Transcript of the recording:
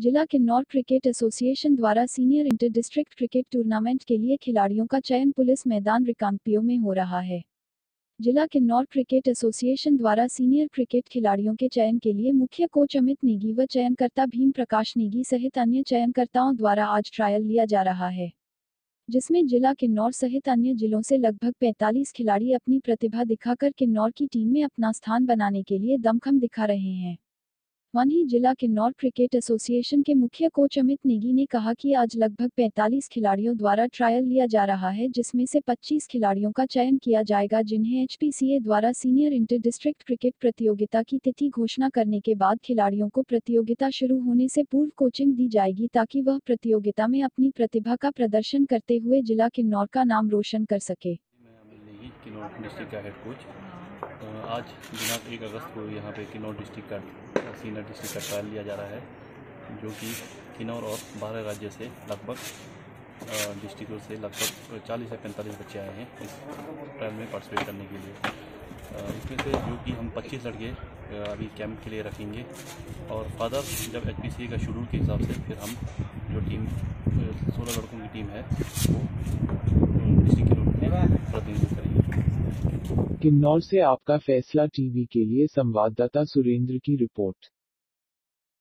जिला Kinnaur cricket association द्वारा senior inter district cricket tournament के लिए खिलाड़ियों का चयन पुलिस मैदान रिकांगपिओ में हो रहा है। जिला किन्नौर क्रिकेट एसोसिएशन द्वारा सीनियर क्रिकेट खिलाड़ियों के चयन के लिए मुख्य कोच अमित नेगी व चयनकर्ता भीम प्रकाश नेगी सहित अन्य चयनकर्ताओं द्वारा आज ट्रायल लिया जा रहा है, जिसमें जिला किन्नौर सहित अन्य जिलों से लगभग 45 खिलाड़ी अपनी प्रतिभा दिखाकर किन्नौर की टीम में अपना स्थान बनाने के लिए दमखम दिखा रहे हैं। वहीं जिला किन्नौर क्रिकेट एसोसिएशन के मुख्य कोच अमित नेगी ने कहा कि आज लगभग 45 खिलाड़ियों द्वारा ट्रायल लिया जा रहा है, जिसमें से 25 खिलाड़ियों का चयन किया जाएगा, जिन्हें एचपीसीए द्वारा सीनियर इंटर डिस्ट्रिक्ट क्रिकेट प्रतियोगिता की तिथि घोषणा करने के बाद खिलाड़ियों को प्रतियोगिता शुरू होने से पूर्व कोचिंग दी जाएगी, ताकि वह प्रतियोगिता में अपनी प्रतिभा का प्रदर्शन करते हुए जिला किन्नौर का नाम रोशन कर सके। किन्नौर डिस्ट्रिक्ट का हेड कोच आज दिनांक 1 अगस्त को यहाँ पे किन्नौर डिस्ट्रिक्ट का सीनियर डिस्ट्रिक्ट का ट्रायल लिया जा रहा है, जो कि किन्नौर और 12 राज्य से लगभग डिस्ट्रिक्टों से लगभग 40 से 45 बच्चे आए हैं इस ट्रायल में पार्टिसिपेट करने के लिए। इसमें से जो कि हम 25 लड़के अभी कैंप के लिए रखेंगे और फर्दर जब एचपीसीए का शेड्यूल के हिसाब से फिर हम जो टीम 16 लड़कों की टीम है वो डिस्ट्रिक्ट के प्रतिनिधित्व करेंगे। किन्नौर से आपका फैसला टीवी के लिए संवाददाता सुरेंद्र की रिपोर्ट।